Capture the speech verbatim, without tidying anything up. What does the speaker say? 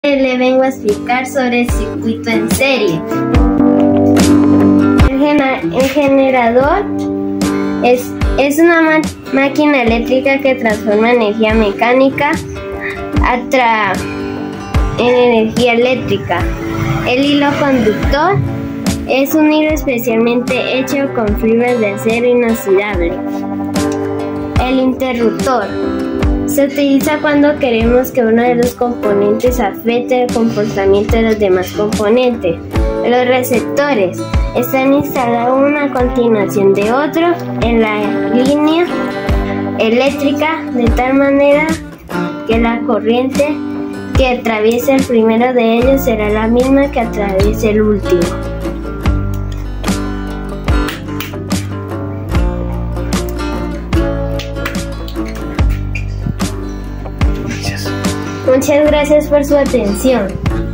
Le vengo a explicar sobre el circuito en serie. El generador es, es una ma máquina eléctrica que transforma energía mecánica a en energía eléctrica. El hilo conductor es un hilo especialmente hecho con fibras de acero inoxidable. El interruptor se utiliza cuando queremos que uno de los componentes afecte el comportamiento de los demás componentes. Los receptores están instalados uno a continuación de otro en la línea eléctrica de tal manera que la corriente que atraviese el primero de ellos será la misma que atraviese el último. Muchas gracias por su atención.